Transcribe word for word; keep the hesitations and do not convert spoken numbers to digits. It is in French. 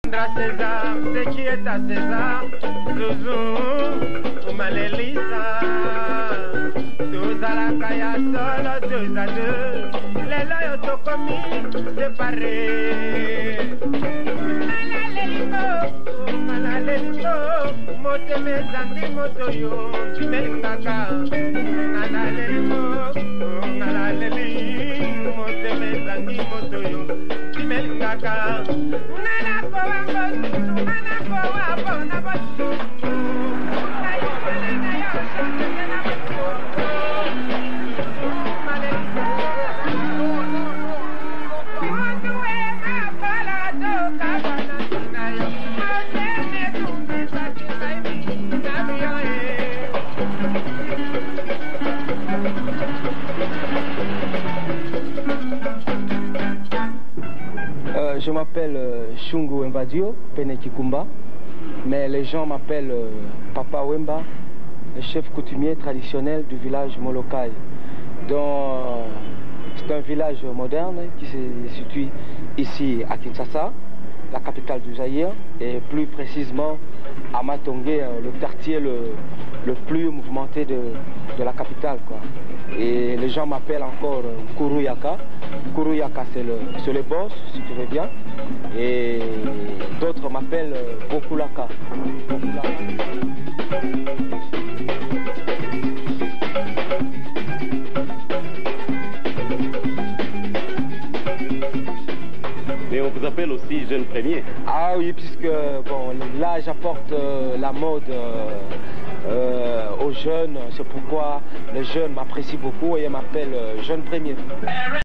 César, c'est qui est à César, Zouzou, Malelisa, tous à la caille seul, deux à deux, les loyaux sont commis, séparés. Malalélico, Malalélico, mote mes amis, motoyo, tu m'elingaka, Malalélico, Malalélico, mote mes amis, motoyo, tu m'elingaka. Euh, je m'appelle euh, Shungu Wembadio, Penekikumba, mais les gens m'appellent euh, Papa Wemba, le chef coutumier traditionnel du village Molokai. Euh, C'est un village moderne qui se situe ici à Kinshasa, la capitale du Zaïre, et plus précisément à Matongé, le quartier le, le plus mouvementé de, de la capitale, quoi. Et les gens m'appellent encore Kuruyaka. Kuruyaka, c'est le, le boss, si tu veux bien. Et d'autres m'appellent Bokulaka. Bokulaka. Mais on vous appelle aussi jeune premier. Ah oui, puisque bon, là j'apporte euh, la mode euh, euh, aux jeunes, c'est pourquoi les jeunes m'apprécient beaucoup et m'appellent euh, jeune premier.